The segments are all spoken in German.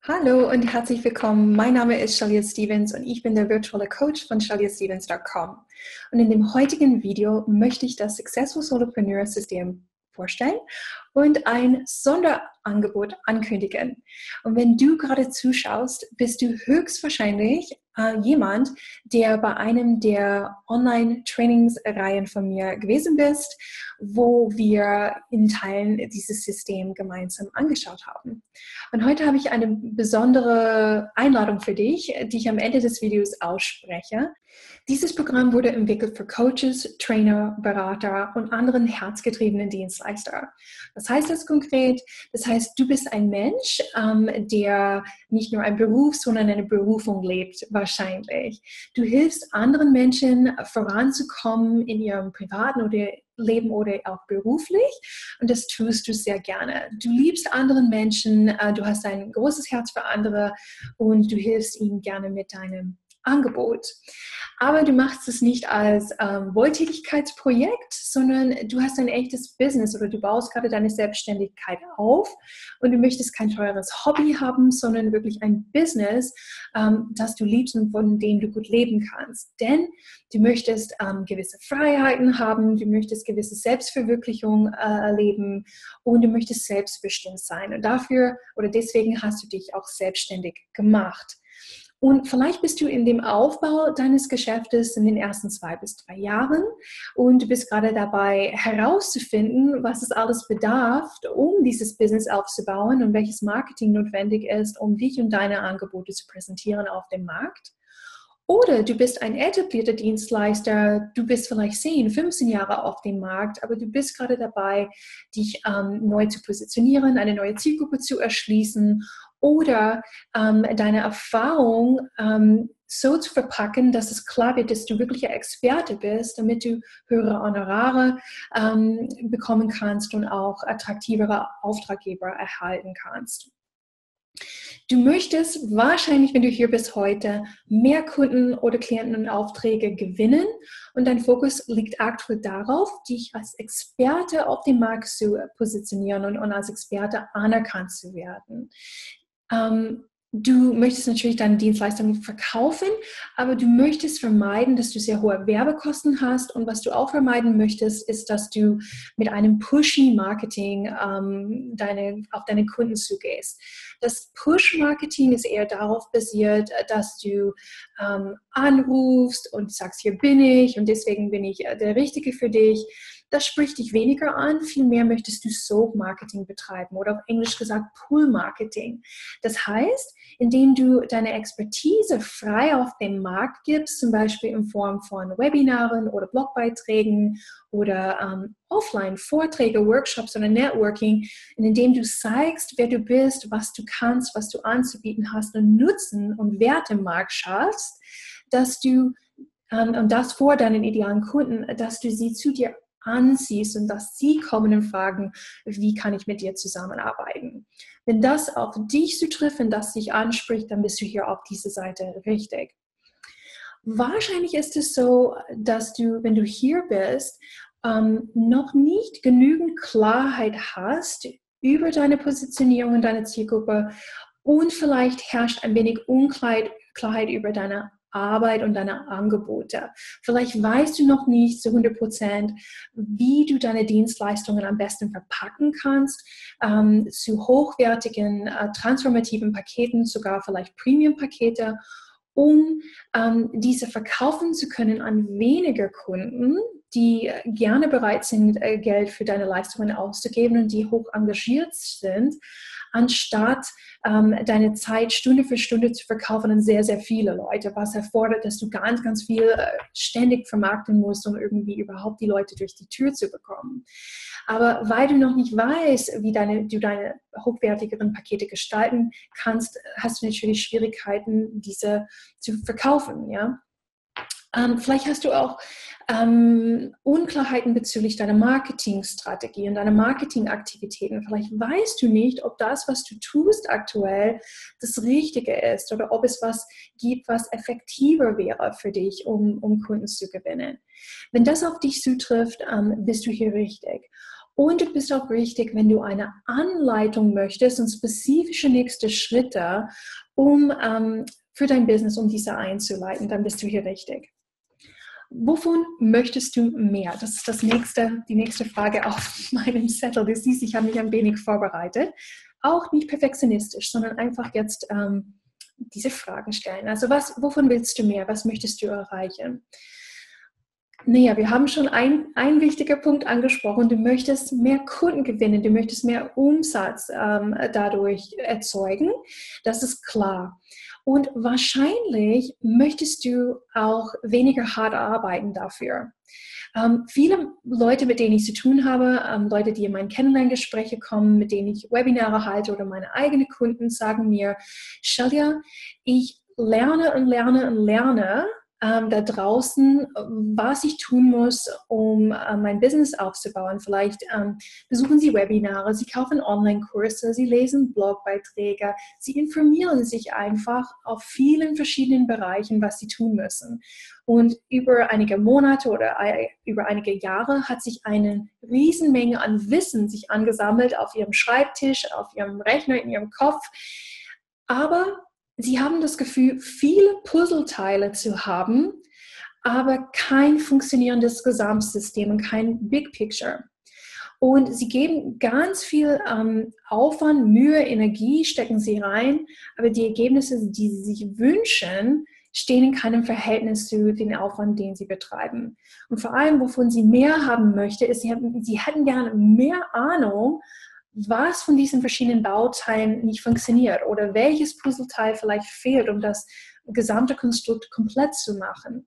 Hallo und herzlich willkommen. Mein Name ist Shalia Stevens und ich bin der virtuelle Coach von shaliastevens.com. Und in dem heutigen Video möchte ich das Successful Solopreneur System vorstellen und ein Sonderangebot ankündigen. Und wenn du gerade zuschaust, bist du höchstwahrscheinlich jemand, der bei einem der Online-Trainingsreihen von mir gewesen bist, wo wir in Teilen dieses System gemeinsam angeschaut haben. Und heute habe ich eine besondere Einladung für dich, die ich am Ende des Videos ausspreche. Dieses Programm wurde entwickelt für Coaches, Trainer, Berater und anderen herzgetriebenen Dienstleister. Was heißt das konkret? Das heißt, du bist ein Mensch, der nicht nur einen Beruf, sondern eine Berufung lebt, wahrscheinlich. Du hilfst anderen Menschen voranzukommen in ihrem privaten oder Leben oder auch beruflich, und das tust du sehr gerne. Du liebst anderen Menschen, du hast ein großes Herz für andere und du hilfst ihnen gerne mit deinem Angebot. Aber du machst es nicht als Wohltätigkeitsprojekt, sondern du hast ein echtes Business oder du baust gerade deine Selbstständigkeit auf und du möchtest kein teures Hobby haben, sondern wirklich ein Business, das du liebst und von dem du gut leben kannst. Denn du möchtest gewisse Freiheiten haben, du möchtest gewisse Selbstverwirklichung erleben und du möchtest selbstbestimmt sein. Und dafür oder deswegen hast du dich auch selbstständig gemacht. Und vielleicht bist du in dem Aufbau deines Geschäftes in den ersten 2 bis 3 Jahren und du bist gerade dabei herauszufinden, was es alles bedarf, um dieses Business aufzubauen und welches Marketing notwendig ist, um dich und deine Angebote zu präsentieren auf dem Markt. Oder du bist ein etablierter Dienstleister, du bist vielleicht 10, 15 Jahre auf dem Markt, aber du bist gerade dabei, dich neu zu positionieren, eine neue Zielgruppe zu erschließen oder deine Erfahrung so zu verpacken, dass es klar wird, dass du wirklich ein Experte bist, damit du höhere Honorare bekommen kannst und auch attraktivere Auftraggeber erhalten kannst. Du möchtest wahrscheinlich, wenn du hier bist heute, mehr Kunden oder Klienten und Aufträge gewinnen und dein Fokus liegt aktuell darauf, dich als Experte auf dem Markt zu positionieren und als Experte anerkannt zu werden. Du möchtest natürlich deine Dienstleistungen verkaufen, aber du möchtest vermeiden, dass du sehr hohe Werbekosten hast. Und was du auch vermeiden möchtest, ist, dass du mit einem Pushy-Marketing auf deine Kunden zugehst. Das Push-Marketing ist eher darauf basiert, dass du anrufst und sagst, hier bin ich und deswegen bin ich der Richtige für dich. Das spricht dich weniger an, vielmehr möchtest du Soap-Marketing betreiben oder auf Englisch gesagt Pull-Marketing. Das heißt, indem du deine Expertise frei auf den Markt gibst, zum Beispiel in Form von Webinaren oder Blogbeiträgen oder Offline-Vorträge, Workshops oder Networking, indem du zeigst, wer du bist, was du kannst, was du anzubieten hast und Nutzen und Wert im Markt schaffst, dass du und das vor deinen idealen Kunden, dass du sie zu dir anziehst und dass sie kommen und fragen, wie kann ich mit dir zusammenarbeiten. Wenn das auf dich zutrifft, wenn das dich anspricht, dann bist du hier auf dieser Seite richtig. Wahrscheinlich ist es so, dass du, wenn du hier bist, noch nicht genügend Klarheit hast über deine Positionierung und deine Zielgruppe und vielleicht herrscht ein wenig Unklarheit über deine Arbeit und deine Angebote. Vielleicht weißt du noch nicht zu 100%, wie du deine Dienstleistungen am besten verpacken kannst, zu hochwertigen, transformativen Paketen, sogar vielleicht Premium-Pakete, um diese verkaufen zu können an weniger Kunden, die gerne bereit sind, Geld für deine Leistungen auszugeben und die hoch engagiert sind, anstatt deine Zeit Stunde für Stunde zu verkaufen an sehr, sehr viele Leute, was erfordert, dass du ganz, ganz viel ständig vermarkten musst, um irgendwie überhaupt die Leute durch die Tür zu bekommen. Aber weil du noch nicht weißt, wie du deine hochwertigeren Pakete gestalten kannst, hast du natürlich Schwierigkeiten, diese zu verkaufen. Ja? Vielleicht hast du auch Unklarheiten bezüglich deiner Marketingstrategie und deiner Marketingaktivitäten. Vielleicht weißt du nicht, ob das, was du tust aktuell, das Richtige ist oder ob es was gibt, was effektiver wäre für dich, um Kunden zu gewinnen. Wenn das auf dich zutrifft, bist du hier richtig. Und du bist auch richtig, wenn du eine Anleitung möchtest und spezifische nächste Schritte, für dein Business, um diese einzuleiten, dann bist du hier richtig. Wovon möchtest du mehr? Das ist die nächste Frage auf meinem Zettel. Du siehst, ich habe mich ein wenig vorbereitet. Auch nicht perfektionistisch, sondern einfach jetzt diese Fragen stellen. Also wovon willst du mehr? Was möchtest du erreichen? Naja, wir haben schon einen wichtigen Punkt angesprochen. Du möchtest mehr Kunden gewinnen, du möchtest mehr Umsatz dadurch erzeugen. Das ist klar. Und wahrscheinlich möchtest du auch weniger hart arbeiten dafür. Viele Leute, mit denen ich zu tun habe, Leute, die in meine Kennenlerngespräche kommen, mit denen ich Webinare halte oder meine eigenen Kunden, sagen mir, Shalya, ich lerne und lerne und lerne da draußen, was ich tun muss, um mein Business aufzubauen. Vielleicht besuchen Sie Webinare, Sie kaufen Online-Kurse, Sie lesen Blogbeiträge, Sie informieren sich einfach auf vielen verschiedenen Bereichen, was Sie tun müssen. Und über einige Monate oder über einige Jahre hat sich eine Riesenmenge an Wissen sich angesammelt auf Ihrem Schreibtisch, auf Ihrem Rechner, in Ihrem Kopf. Aber Sie haben das Gefühl, viele Puzzleteile zu haben, aber kein funktionierendes Gesamtsystem und kein Big Picture. Und Sie geben ganz viel Aufwand, Mühe, Energie, stecken Sie rein, aber die Ergebnisse, die Sie sich wünschen, stehen in keinem Verhältnis zu dem Aufwand, den Sie betreiben. Und vor allem, wovon Sie mehr haben möchten, ist, Sie hätten gerne mehr Ahnung, was von diesen verschiedenen Bauteilen nicht funktioniert oder welches Puzzleteil vielleicht fehlt, um das gesamte Konstrukt komplett zu machen.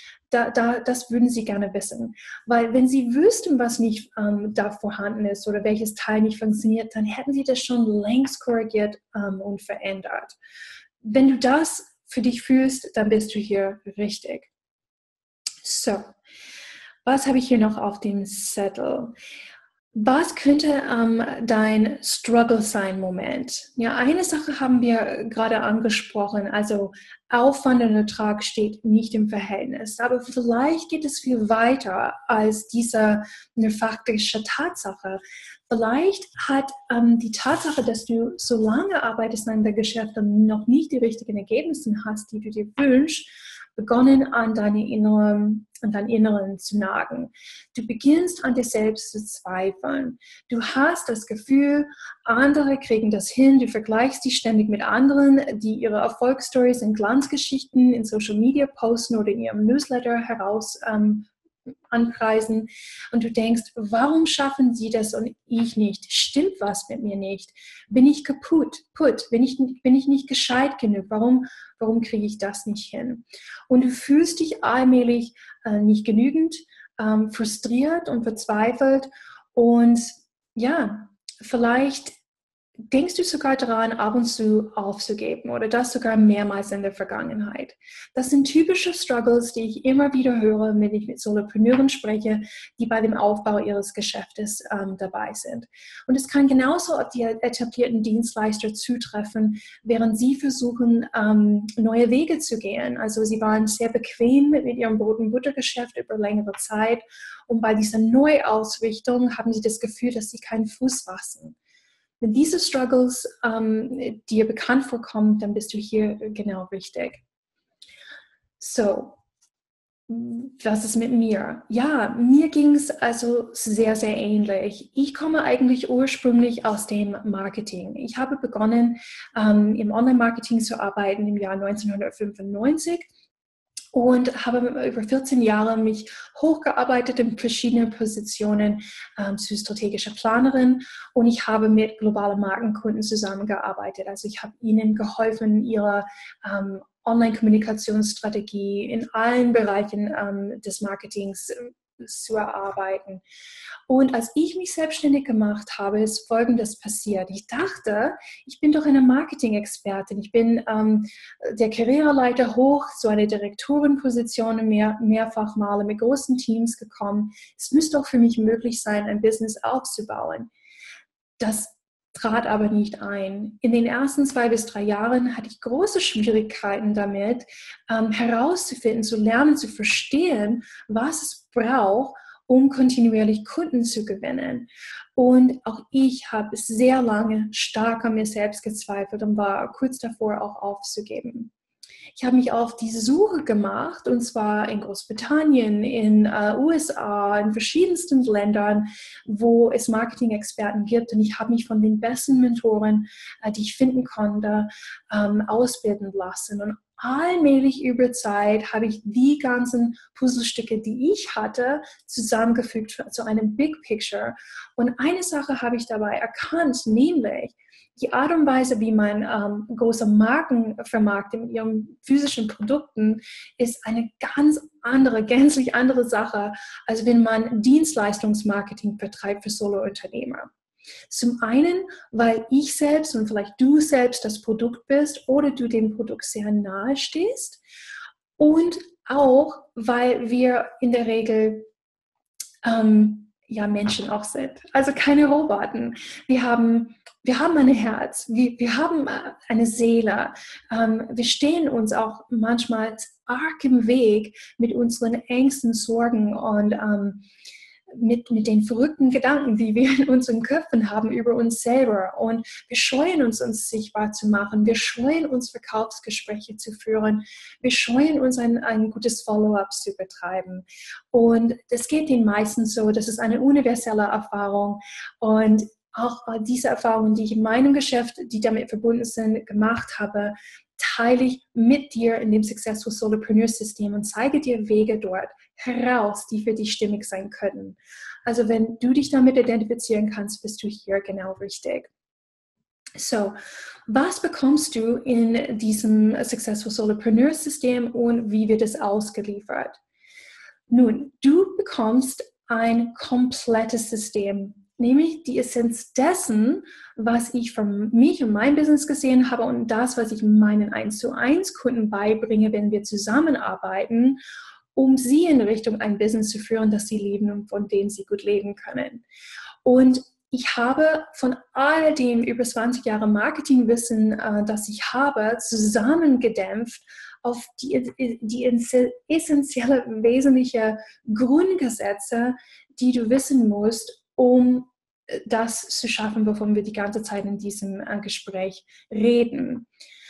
Das würden Sie gerne wissen. Weil wenn Sie wüssten, was nicht da vorhanden ist oder welches Teil nicht funktioniert, dann hätten Sie das schon längst korrigiert und verändert. Wenn du das für dich fühlst, dann bist du hier richtig. So, was habe ich hier noch auf dem Zettel? Was könnte dein Struggle sein, Moment? Ja, eine Sache haben wir gerade angesprochen, also Aufwand und Ertrag steht nicht im Verhältnis. Aber vielleicht geht es viel weiter als diese eine faktische Tatsache. Vielleicht hat die Tatsache, dass du so lange arbeitest an deinem Geschäft und noch nicht die richtigen Ergebnisse hast, die du dir wünschst, begonnen an deinem Inneren zu nagen. Du beginnst an dir selbst zu zweifeln. Du hast das Gefühl, andere kriegen das hin. Du vergleichst dich ständig mit anderen, die ihre Erfolgsstories in Glanzgeschichten in Social Media posten oder in ihrem Newsletter heraus anpreisen. Und du denkst, warum schaffen sie das und ich nicht? Stimmt was mit mir nicht? Bin ich kaputt? Bin ich nicht gescheit genug? Warum kriege ich das nicht hin? Und du fühlst dich allmählich nicht genügend, frustriert und verzweifelt. Und ja, vielleicht denkst du sogar daran, ab und zu aufzugeben oder das sogar mehrmals in der Vergangenheit. Das sind typische Struggles, die ich immer wieder höre, wenn ich mit Solopreneuren spreche, die bei dem Aufbau ihres Geschäftes dabei sind. Und es kann genauso auf die etablierten Dienstleister zutreffen, während sie versuchen, neue Wege zu gehen. Also sie waren sehr bequem mit ihrem Brot- und Buttergeschäft über längere Zeit und bei dieser Neuausrichtung haben sie das Gefühl, dass sie keinen Fuß fassen. Wenn diese Struggles dir bekannt vorkommen, dann bist du hier genau richtig. So, was ist mit mir? Ja, mir ging es also sehr, sehr ähnlich. Ich komme eigentlich ursprünglich aus dem Marketing. Ich habe begonnen, im Online-Marketing zu arbeiten im Jahr 1995. Und habe über 14 Jahre mich hochgearbeitet in verschiedenen Positionen zu strategischer Planerin und ich habe mit globalen Markenkunden zusammengearbeitet. Also ich habe ihnen geholfen, ihre Online-Kommunikationsstrategie in allen Bereichen des Marketings zu erarbeiten. Und als ich mich selbstständig gemacht habe, ist Folgendes passiert. Ich dachte, ich bin doch eine Marketing-Expertin. Ich bin der Karriereleiter hoch zu einer Direktorenposition mehrfach Male mit großen Teams gekommen. Es müsste doch für mich möglich sein, ein Business aufzubauen. Das trat aber nicht ein. In den ersten 2 bis 3 Jahren hatte ich große Schwierigkeiten damit, herauszufinden, zu lernen, zu verstehen, was es braucht, um kontinuierlich Kunden zu gewinnen. Und auch ich habe sehr lange stark an mir selbst gezweifelt und war kurz davor, auch aufzugeben. Ich habe mich auf die Suche gemacht, und zwar in Großbritannien, in USA, in verschiedensten Ländern, wo es Marketing-Experten gibt. Und ich habe mich von den besten Mentoren, die ich finden konnte, ausbilden lassen. Und allmählich über Zeit habe ich die ganzen Puzzlestücke, die ich hatte, zusammengefügt zu einem Big Picture. Und eine Sache habe ich dabei erkannt, nämlich die Art und Weise, wie man große Marken vermarktet mit ihren physischen Produkten, ist eine ganz andere, gänzlich andere Sache, als wenn man Dienstleistungsmarketing betreibt für Solo-Unternehmer. Zum einen, weil ich selbst und vielleicht du selbst das Produkt bist oder du dem Produkt sehr nahe stehst, und auch, weil wir in der Regel Menschen auch sind. Also keine Roboter. Wir haben ein Herz, wir haben eine Seele. Wir stehen uns auch manchmal arg im Weg mit unseren Ängsten, Sorgen und mit den verrückten Gedanken, die wir in unseren Köpfen haben über uns selber. Und wir scheuen uns sichtbar zu machen. Wir scheuen uns, Verkaufsgespräche zu führen. Wir scheuen uns, ein gutes Follow-up zu betreiben. Und das geht den meisten so. Das ist eine universelle Erfahrung. Und auch diese Erfahrungen, die ich in meinem Geschäft, die damit verbunden sind, gemacht habe, teile ich mit dir in dem Successful Solopreneur System und zeige dir Wege dort heraus, die für dich stimmig sein können. Also wenn du dich damit identifizieren kannst, bist du hier genau richtig. So, was bekommst du in diesem Successful Solopreneur System und wie wird es ausgeliefert? Nun, du bekommst ein komplettes System, nämlich die Essenz dessen, was ich für mich und mein Business gesehen habe und das, was ich meinen 1:1 Kunden beibringe, wenn wir zusammenarbeiten, um sie in Richtung ein Business zu führen, das sie lieben und von dem sie gut leben können. Und ich habe von all dem über 20 Jahre Marketingwissen, das ich habe, zusammengedämpft auf die essentielle, wesentliche Grundgesetze, die du wissen musst, um das zu schaffen, wovon wir die ganze Zeit in diesem Gespräch reden.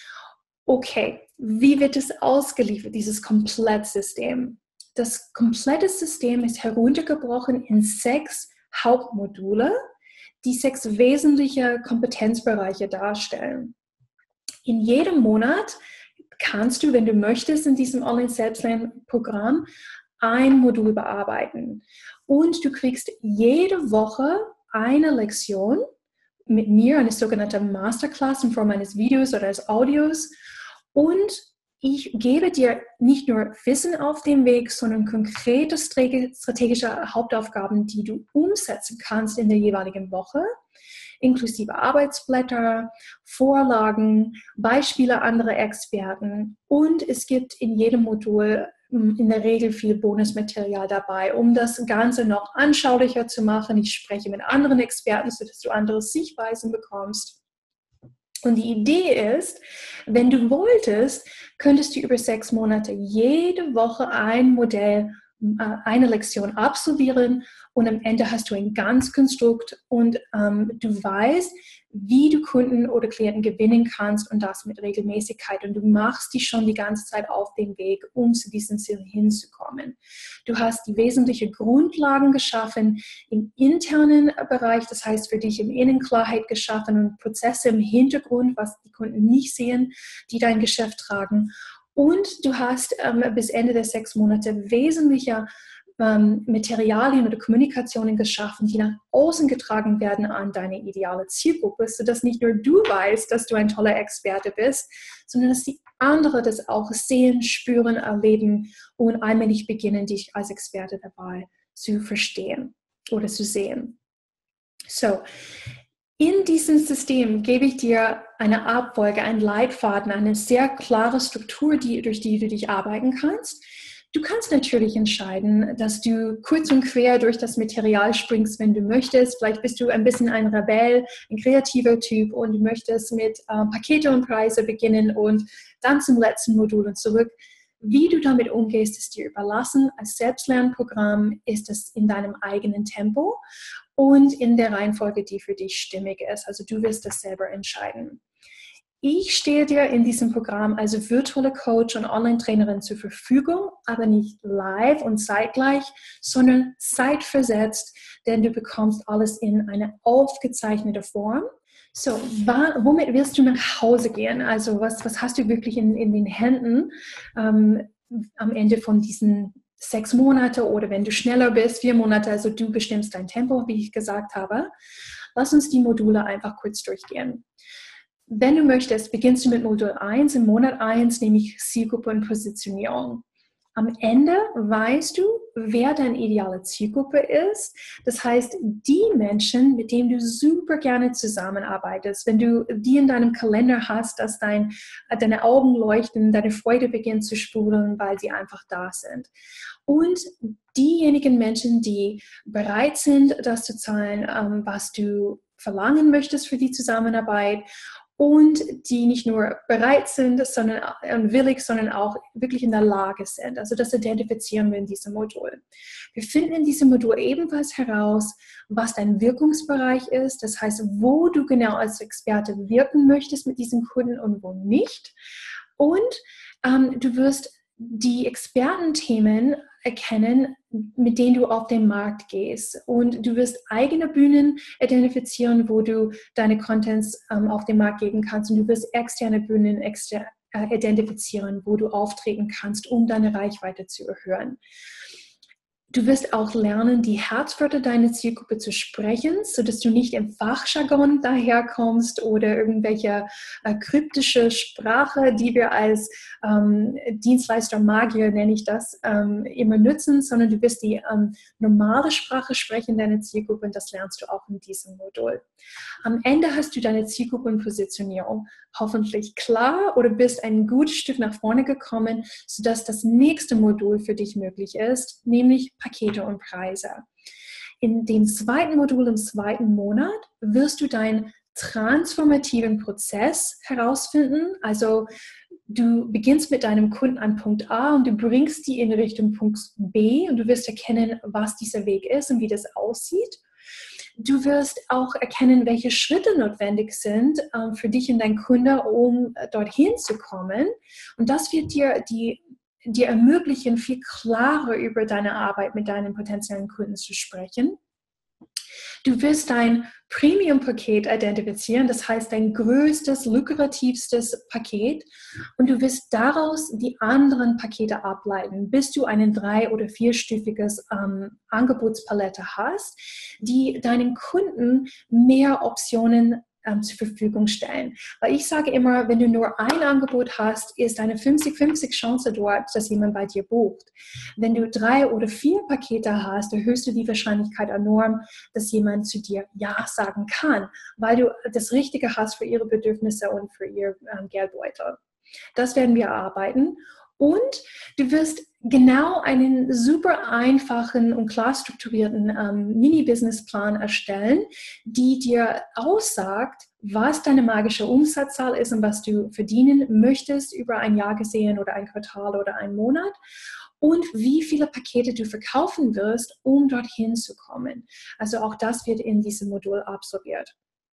Okay, wie wird es ausgeliefert, dieses Komplettsystem? Das komplette System ist heruntergebrochen in 6 Hauptmodule, die 6 wesentliche Kompetenzbereiche darstellen. In jedem Monat kannst du, wenn du möchtest, in diesem Online-Selbstlernprogramm ein Modul bearbeiten. Und du kriegst jede Woche eine Lektion mit mir, eine sogenannte Masterclass in Form eines Videos oder eines Audios. Und ich gebe dir nicht nur Wissen auf dem Weg, sondern konkrete strategische Hauptaufgaben, die du umsetzen kannst in der jeweiligen Woche, inklusive Arbeitsblätter, Vorlagen, Beispiele anderer Experten. Und es gibt in jedem Modul in der Regel viel Bonusmaterial dabei, um das Ganze noch anschaulicher zu machen. Ich spreche mit anderen Experten, sodass du andere Sichtweisen bekommst. Und die Idee ist, wenn du wolltest, könntest du über 6 Monate jede Woche ein Modell, eine Lektion absolvieren und am Ende hast du ein Ganzkonstrukt und du weißt, wie du Kunden oder Klienten gewinnen kannst und das mit Regelmäßigkeit. Und du machst dich schon die ganze Zeit auf den Weg, um zu diesem Ziel hinzukommen. Du hast die wesentlichen Grundlagen geschaffen im internen Bereich, das heißt für dich im Innen Klarheit geschaffen und Prozesse im Hintergrund, was die Kunden nicht sehen, die dein Geschäft tragen. Und du hast bis Ende der 6 Monate wesentliche Materialien oder Kommunikationen geschaffen, die nach außen getragen werden an deine ideale Zielgruppe, sodass nicht nur du weißt, dass du ein toller Experte bist, sondern dass die anderen das auch sehen, spüren, erleben und allmählich beginnen, dich als Experte dabei zu verstehen oder zu sehen. So, in diesem System gebe ich dir eine Abfolge, einen Leitfaden, eine sehr klare Struktur, durch die du dich arbeiten kannst. Du kannst natürlich entscheiden, dass du kurz und quer durch das Material springst, wenn du möchtest. Vielleicht bist du ein bisschen ein Rebell, ein kreativer Typ und du möchtest mit Pakete und Preise beginnen und dann zum letzten Modul und zurück. Wie du damit umgehst, ist dir überlassen. Als Selbstlernprogramm ist es in deinem eigenen Tempo und in der Reihenfolge, die für dich stimmig ist. Also du wirst das selber entscheiden. Ich stehe dir in diesem Programm als virtuelle Coach und Online-Trainerin zur Verfügung, aber nicht live und zeitgleich, sondern zeitversetzt, denn du bekommst alles in eine aufgezeichnete Form. So, womit wirst du nach Hause gehen? Also was hast du wirklich in den Händen am Ende von diesen 6 Monate oder wenn du schneller bist, 4 Monate, also du bestimmst dein Tempo, wie ich gesagt habe. Lass uns die Module einfach kurz durchgehen. Wenn du möchtest, beginnst du mit Modul 1, im Monat 1, nämlich Zielgruppe und Positionierung. Am Ende weißt du, wer deine ideale Zielgruppe ist. Das heißt, die Menschen, mit denen du super gerne zusammenarbeitest. Wenn du die in deinem Kalender hast, dass deine Augen leuchten, deine Freude beginnt zu sprudeln, weil sie einfach da sind. Und diejenigen Menschen, die bereit sind, das zu zahlen, was du verlangen möchtest für die Zusammenarbeit, und die nicht nur bereit sind, sondern willig, sondern auch wirklich in der Lage sind. Also das identifizieren wir in diesem Modul. Wir finden in diesem Modul ebenfalls heraus, was dein Wirkungsbereich ist. Das heißt, wo du genau als Experte wirken möchtest mit diesem Kunden und wo nicht. Und du wirst die Expertenthemen erkennen, mit denen du auf den Markt gehst. Und du wirst eigene Bühnen identifizieren, wo du deine Contents auf den Markt geben kannst. Und du wirst externe Bühnen identifizieren, wo du auftreten kannst, um deine Reichweite zu erhöhen. Du wirst auch lernen, die Herzwörter deiner Zielgruppe zu sprechen, sodass du nicht im Fachjargon daherkommst oder irgendwelche kryptische Sprache, die wir als Dienstleister Magier, nenne ich das, immer nutzen, sondern du wirst die normale Sprache sprechen, deine Zielgruppe, und das lernst du auch in diesem Modul. Am Ende hast du deine Zielgruppenpositionierung hoffentlich klar oder bist ein gutes Stück nach vorne gekommen, sodass das nächste Modul für dich möglich ist, nämlich Pakete und Preise. In dem zweiten Modul, im zweiten Monat, wirst du deinen transformativen Prozess herausfinden. Also du beginnst mit deinem Kunden an Punkt A und du bringst die in Richtung Punkt B und du wirst erkennen, was dieser Weg ist und wie das aussieht. Du wirst auch erkennen, welche Schritte notwendig sind für dich und deinen Kunde, um dorthin zu kommen. Und das wird dir ermöglichen, viel klarer über deine Arbeit mit deinen potenziellen Kunden zu sprechen. Du wirst dein Premium-Paket identifizieren, das heißt dein größtes, lukrativstes Paket, und du wirst daraus die anderen Pakete ableiten, bis du einen 3- oder 4-stufiges Angebotspalette hast, die deinen Kunden mehr Optionen zur Verfügung stellen. Weil ich sage immer, wenn du nur ein Angebot hast, ist eine 50-50 Chance dort, dass jemand bei dir bucht. Wenn du 3 oder 4 Pakete hast, erhöhst du die Wahrscheinlichkeit enorm, dass jemand zu dir Ja sagen kann, weil du das Richtige hast für ihre Bedürfnisse und für ihr Geldbeutel. Das werden wir erarbeiten. Und du wirst genau einen super einfachen und klar strukturierten Mini-Business-Plan erstellen, die dir aussagt, was deine magische Umsatzzahl ist und was du verdienen möchtest über ein Jahr gesehen oder ein Quartal oder einen Monat und wie viele Pakete du verkaufen wirst, um dorthin zu kommen. Also auch das wird in diesem Modul absorbiert.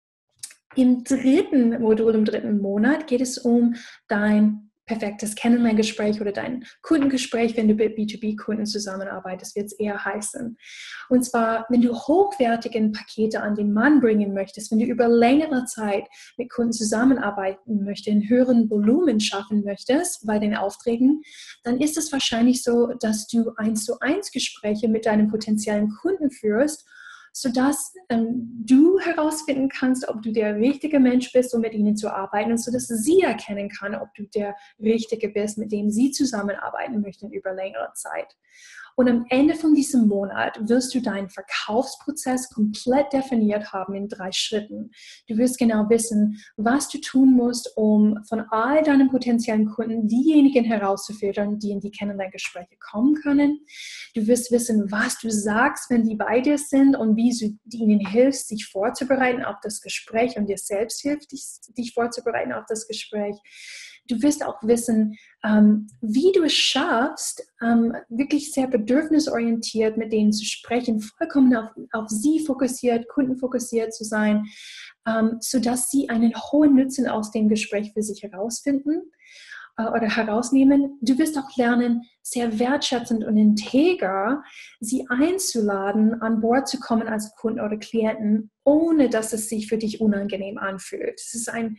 Im dritten Modul, im dritten Monat, geht es um dein perfektes Kennenlerngespräch oder dein Kundengespräch, wenn du mit B2B-Kunden zusammenarbeitest, wird es eher heißen. Und zwar, wenn du hochwertige Pakete an den Mann bringen möchtest, wenn du über längere Zeit mit Kunden zusammenarbeiten möchtest, in höheren Volumen schaffen möchtest bei den Aufträgen, dann ist es wahrscheinlich so, dass du 1:1 Gespräche mit deinen potenziellen Kunden führst, sodass du herausfinden kannst, ob du der richtige Mensch bist, um mit ihnen zu arbeiten, und sodass sie erkennen kann, ob du der Richtige bist, mit dem sie zusammenarbeiten möchten über längere Zeit. Und am Ende von diesem Monat wirst du deinen Verkaufsprozess komplett definiert haben in 3 Schritten. Du wirst genau wissen, was du tun musst, um von all deinen potenziellen Kunden diejenigen herauszufiltern, die in die Kennenlerngespräche kommen können. Du wirst wissen, was du sagst, wenn die bei dir sind und wie du ihnen hilfst, sich vorzubereiten auf das Gespräch und dir selbst hilft, dich vorzubereiten auf das Gespräch. Du wirst auch wissen, wie du es schaffst, wirklich sehr bedürfnisorientiert mit denen zu sprechen, vollkommen auf sie fokussiert, kundenfokussiert zu sein, sodass sie einen hohen Nutzen aus dem Gespräch für sich herausfinden oder herausnehmen. Du wirst auch lernen, sehr wertschätzend und integer sie einzuladen, an Bord zu kommen als Kunden oder Klienten, ohne dass es sich für dich unangenehm anfühlt. Es ist eine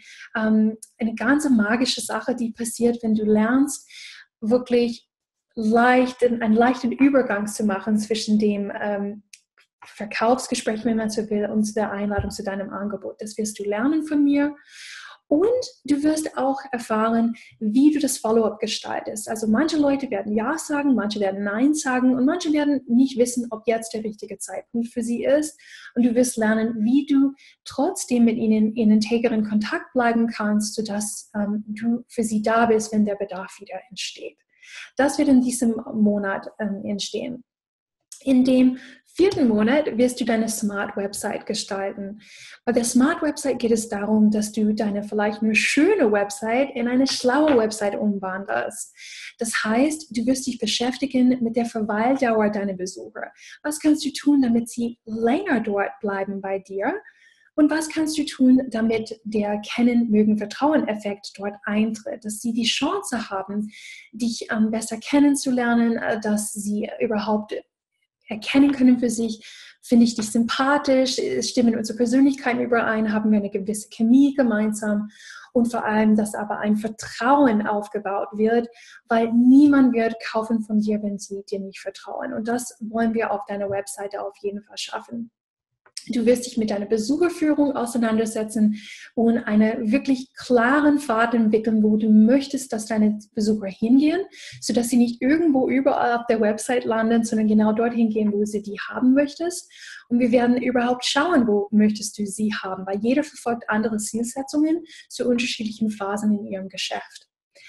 ganz magische Sache, die passiert, wenn du lernst, wirklich einen leichten Übergang zu machen zwischen dem Verkaufsgespräch, wenn man so will, und der Einladung zu deinem Angebot. Das wirst du lernen von mir. Und du wirst auch erfahren, wie du das Follow-up gestaltest. Also manche Leute werden Ja sagen, manche werden Nein sagen und manche werden nicht wissen, ob jetzt der richtige Zeitpunkt für sie ist. Und du wirst lernen, wie du trotzdem mit ihnen in integeren Kontakt bleiben kannst, sodass du für sie da bist, wenn der Bedarf wieder entsteht. Das wird in diesem Monat entstehen. In dem 4. Monat wirst du deine Smart Website gestalten. Bei der Smart Website geht es darum, dass du deine vielleicht nur schöne Website in eine schlaue Website umwandelst. Das heißt, du wirst dich beschäftigen mit der Verweildauer deiner Besucher. Was kannst du tun, damit sie länger dort bleiben bei dir? Und was kannst du tun, damit der Kennen-Mögen-Vertrauen-Effekt dort eintritt, dass sie die Chance haben, dich besser kennenzulernen, dass sie überhaupt erkennen können für sich, finde ich dich sympathisch, stimmen unsere Persönlichkeiten überein, haben wir eine gewisse Chemie gemeinsam und vor allem, dass aber ein Vertrauen aufgebaut wird, weil niemand wird kaufen von dir, wenn sie dir nicht vertrauen. Und das wollen wir auf deiner Webseite auf jeden Fall schaffen. Du wirst dich mit deiner Besucherführung auseinandersetzen und einen wirklich klaren Pfad entwickeln, wo du möchtest, dass deine Besucher hingehen, sodass sie nicht irgendwo überall auf der Website landen, sondern genau dorthin gehen, wo du die haben möchtest. Und wir werden überhaupt schauen, wo möchtest du sie haben, weil jeder verfolgt andere Zielsetzungen zu unterschiedlichen Phasen in ihrem Geschäft.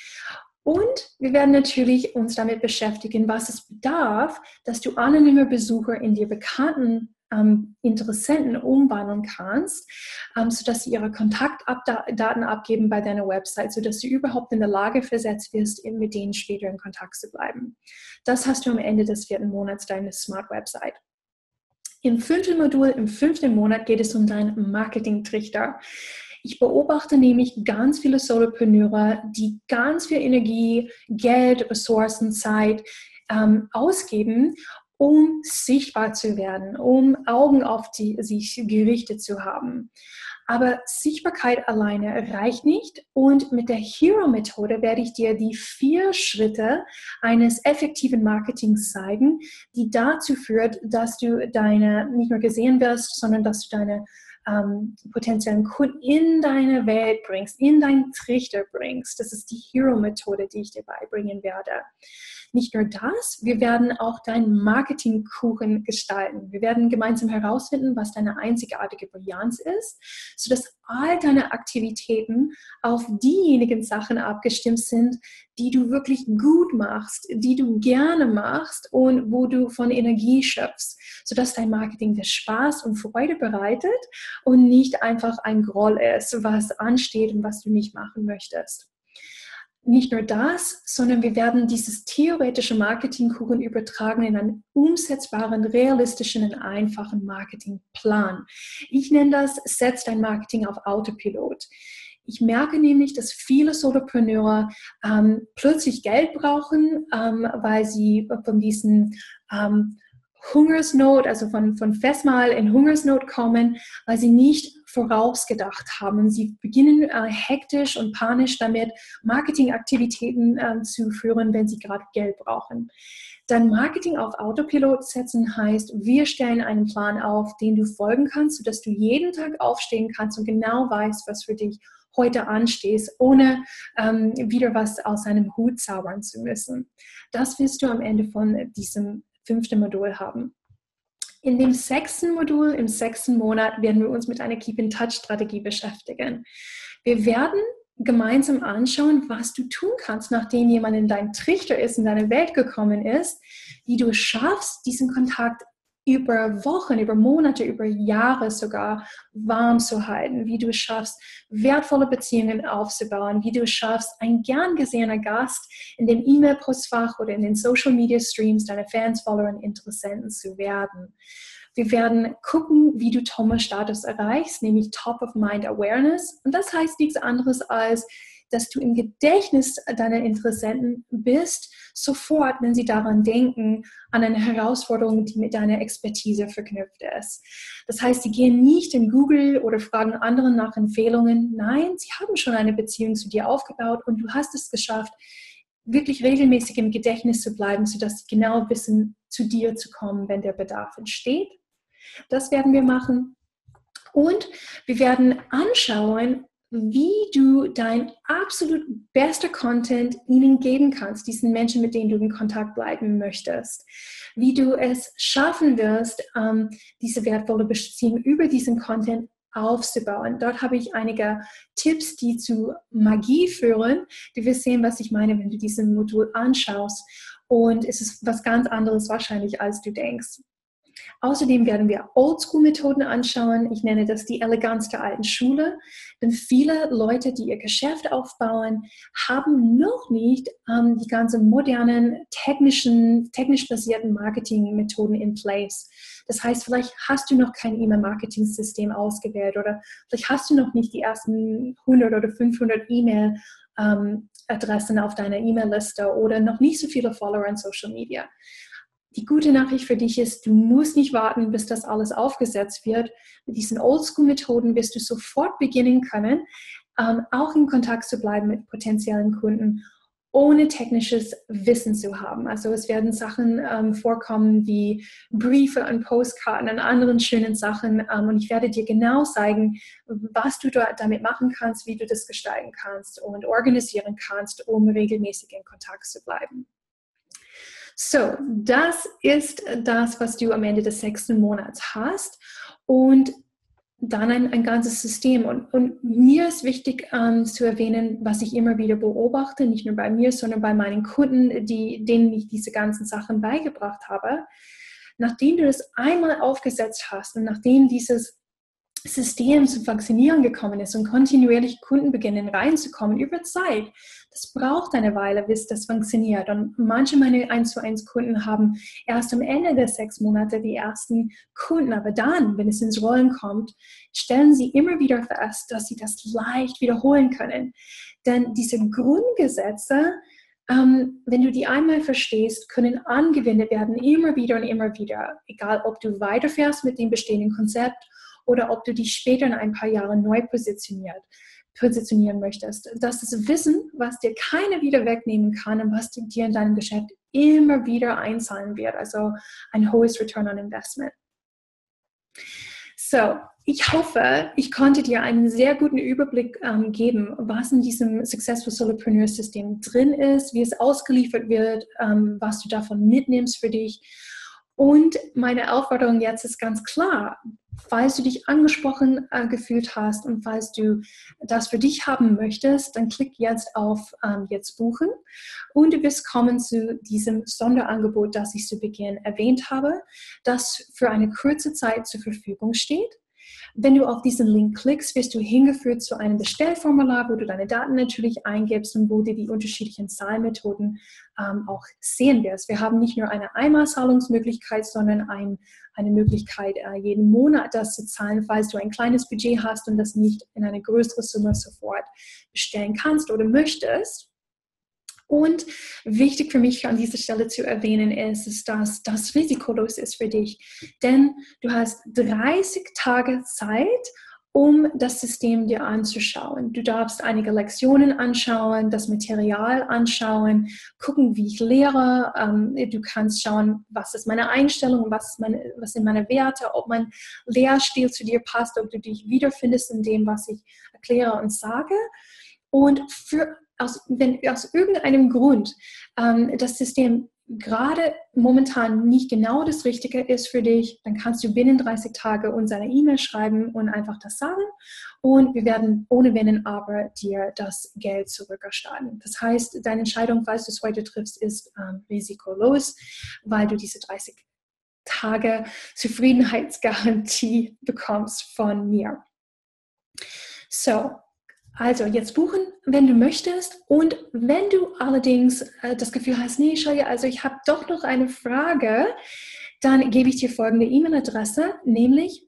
Und wir werden natürlich uns damit beschäftigen, was es bedarf, dass du anonyme Besucher in dir bekannten Interessenten umwandeln kannst, sodass sie ihre Kontaktdaten abgeben bei deiner Website, sodass du überhaupt in der Lage versetzt wirst, mit denen später in Kontakt zu bleiben. Das hast du am Ende des 4. Monats deiner Smart Website. Im 5. Modul, im 5. Monat geht es um deinen Marketing-Trichter. Ich beobachte nämlich ganz viele Solopreneure, die ganz viel Energie, Geld, Ressourcen, Zeit ausgeben, um sichtbar zu werden, um Augen auf sich gerichtet zu haben. Aber Sichtbarkeit alleine reicht nicht und mit der Hero-Methode werde ich dir die 4 Schritte eines effektiven Marketings zeigen, die dazu führt, dass du nicht nur gesehen wirst, sondern dass du deine potenziellen Kunden in deine Welt bringst, in deinen Trichter bringst. Das ist die Hero-Methode, die ich dir beibringen werde. Nicht nur das, wir werden auch deinen Marketingkuchen gestalten. Wir werden gemeinsam herausfinden, was deine einzigartige Brillanz ist, sodass all deine Aktivitäten auf diejenigen Sachen abgestimmt sind, die du wirklich gut machst, die du gerne machst und wo du von Energie schöpfst, sodass dein Marketing dir Spaß und Freude bereitet und nicht einfach ein Groll ist, was ansteht und was du nicht machen möchtest. Nicht nur das, sondern wir werden dieses theoretische Marketingkuchen übertragen in einen umsetzbaren, realistischen und einfachen Marketingplan. Ich nenne das, setz dein Marketing auf Autopilot. Ich merke nämlich, dass viele Solopreneure plötzlich Geld brauchen, weil sie von diesen Hungersnot, also von Festmahl in Hungersnot kommen, weil sie nicht vorausgedacht haben. Und sie beginnen hektisch und panisch damit, Marketingaktivitäten zu führen, wenn sie gerade Geld brauchen. Dann Marketing auf Autopilot setzen heißt, wir stellen einen Plan auf, den du folgen kannst, sodass du jeden Tag aufstehen kannst und genau weißt, was für dich heute anstehst, ohne wieder was aus einem Hut zaubern zu müssen. Das wirst du am Ende von diesem 5. Modul haben. In dem 6. Modul, im 6. Monat, werden wir uns mit einer Keep-in-Touch-Strategie beschäftigen. Wir werden gemeinsam anschauen, was du tun kannst, nachdem jemand in deinem Trichter ist, in deine Welt gekommen ist, wie du es schaffst, diesen Kontakt über Wochen, über Monate, über Jahre sogar warm zu halten, wie du es schaffst, wertvolle Beziehungen aufzubauen, wie du es schaffst, ein gern gesehener Gast in dem E-Mail-Postfach oder in den Social-Media-Streams deiner Fans, Follower und Interessenten zu werden. Wir werden gucken, wie du Thomas-Status erreichst, nämlich Top-of-Mind-Awareness. Und das heißt nichts anderes als, dass du im Gedächtnis deiner Interessenten bist, sofort, wenn sie daran denken, an eine Herausforderung, die mit deiner Expertise verknüpft ist. Das heißt, sie gehen nicht in Google oder fragen anderen nach Empfehlungen. Nein, sie haben schon eine Beziehung zu dir aufgebaut und du hast es geschafft, wirklich regelmäßig im Gedächtnis zu bleiben, sodass sie genau wissen, zu dir zu kommen, wenn der Bedarf entsteht. Das werden wir machen. Und wir werden anschauen, wie du dein absolut bester Content ihnen geben kannst, diesen Menschen, mit denen du in Kontakt bleiben möchtest. Wie du es schaffen wirst, diese wertvolle Beziehung über diesen Content aufzubauen. Dort habe ich einige Tipps, die zu Magie führen. Du wirst sehen, was ich meine, wenn du dieses Modul anschaust. Und es ist was ganz anderes wahrscheinlich, als du denkst. Außerdem werden wir Oldschool-Methoden anschauen. Ich nenne das die Eleganz der alten Schule. Denn viele Leute, die ihr Geschäft aufbauen, haben noch nicht die ganzen modernen, technisch basierten Marketing-Methoden in place. Das heißt, vielleicht hast du noch kein E-Mail-Marketing-System ausgewählt oder vielleicht hast du noch nicht die ersten 100 oder 500 E-Mail-Adressen auf deiner E-Mail-Liste oder noch nicht so viele Follower in Social Media. Die gute Nachricht für dich ist, du musst nicht warten, bis das alles aufgesetzt wird. Mit diesen Oldschool-Methoden wirst du sofort beginnen können, auch in Kontakt zu bleiben mit potenziellen Kunden, ohne technisches Wissen zu haben. Also es werden Sachen vorkommen wie Briefe und Postkarten und anderen schönen Sachen. Und ich werde dir genau zeigen, was du damit machen kannst, wie du das gestalten kannst und organisieren kannst, um regelmäßig in Kontakt zu bleiben. So, das ist das, was du am Ende des 6. Monats hast und dann ein ganzes System. Und mir ist wichtig zu erwähnen, was ich immer wieder beobachte, nicht nur bei mir, sondern bei meinen Kunden, denen ich diese ganzen Sachen beigebracht habe. Nachdem du das einmal aufgesetzt hast und nachdem dieses System zum Funktionieren gekommen ist und kontinuierlich Kunden beginnen reinzukommen über Zeit, das braucht eine Weile, bis das funktioniert. Und manche meiner 1:1 Kunden haben erst am Ende der 6 Monate die ersten Kunden. Aber dann, wenn es ins Rollen kommt, stellen sie immer wieder fest, dass sie das leicht wiederholen können. Denn diese Grundgesetze, wenn du die einmal verstehst, können angewendet werden immer wieder und immer wieder. Egal, ob du weiterfährst mit dem bestehenden Konzept oder ob du dich später in ein paar Jahren neu positionieren möchtest. Das ist Wissen, was dir keiner wieder wegnehmen kann und was dir in deinem Geschäft immer wieder einzahlen wird. Also ein hohes Return on Investment. So, ich hoffe, ich konnte dir einen sehr guten Überblick geben, was in diesem Successful Solopreneur System drin ist, wie es ausgeliefert wird, was du davon mitnimmst für dich. Und meine Aufforderung jetzt ist ganz klar, falls du dich angesprochen gefühlt hast und falls du das für dich haben möchtest, dann klick jetzt auf Jetzt buchen und du wirst kommen zu diesem Sonderangebot, das ich zu Beginn erwähnt habe, das für eine kurze Zeit zur Verfügung steht. Wenn du auf diesen Link klickst, wirst du hingeführt zu einem Bestellformular, wo du deine Daten natürlich eingibst und wo du die unterschiedlichen Zahlmethoden auch sehen wirst. Wir haben nicht nur eine Einmalzahlungsmöglichkeit, sondern eine Möglichkeit, jeden Monat das zu zahlen, falls du ein kleines Budget hast und das nicht in eine größere Summe sofort bestellen kannst oder möchtest. Und wichtig für mich an dieser Stelle zu erwähnen ist, dass das risikolos ist für dich. Denn du hast 30 Tage Zeit, um das System dir anzuschauen. Du darfst einige Lektionen anschauen, das Material anschauen, gucken, wie ich lehre. Du kannst schauen, was ist meine Einstellung, was sind meine Werte, ob mein Lehrstil zu dir passt, ob du dich wiederfindest in dem, was ich erkläre und sage. Und wenn aus irgendeinem Grund das System gerade momentan nicht genau das Richtige ist für dich, dann kannst du binnen 30 Tage uns eine E-Mail schreiben und einfach das sagen. Und wir werden ohne Wenn und Aber dir das Geld zurückerstatten. Das heißt, deine Entscheidung, falls du es heute triffst, ist risikolos, weil du diese 30 Tage Zufriedenheitsgarantie bekommst von mir. So, also jetzt buchen, wenn du möchtest, und wenn du allerdings das Gefühl hast, nee, Shalia, also ich habe doch noch eine Frage, dann gebe ich dir folgende E-Mail-Adresse, nämlich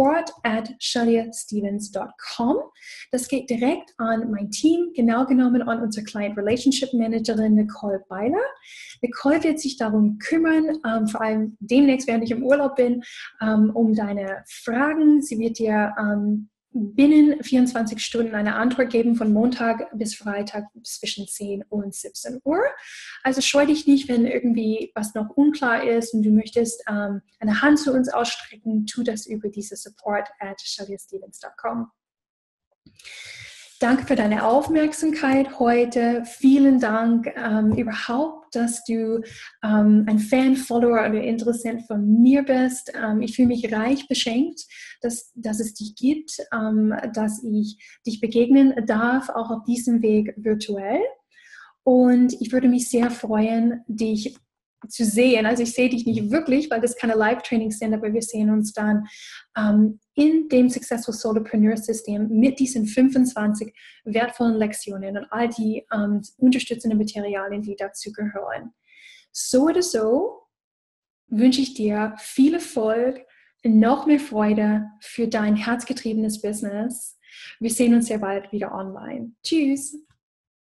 support@shaliastevens.com. Das geht direkt an mein Team, genau genommen an unsere Client Relationship Managerin Nicole Beiler. Nicole wird sich darum kümmern, vor allem demnächst, während ich im Urlaub bin, um deine Fragen. Sie wird dir binnen 24 Stunden eine Antwort geben, von Montag bis Freitag zwischen 10 und 17 Uhr. Also scheu dich nicht, wenn irgendwie was noch unklar ist und du möchtest eine Hand zu uns ausstrecken, tu das über diese support@shaliastevens.com. Danke für deine Aufmerksamkeit heute. Vielen Dank überhaupt, dass du ein Fan, Follower oder Interessent von mir bist. Ich fühle mich reich beschenkt, dass es dich gibt, dass ich dich begegnen darf, auch auf diesem Weg virtuell. Und ich würde mich sehr freuen, dich zu sehen. Also ich sehe dich nicht wirklich, weil das keine Live-Trainings sind, aber wir sehen uns dann in dem Successful Solopreneur System mit diesen 25 wertvollen Lektionen und all die unterstützenden Materialien, die dazu gehören. So oder so wünsche ich dir viel Erfolg, noch mehr Freude für dein herzgetriebenes Business. Wir sehen uns sehr bald wieder online. Tschüss!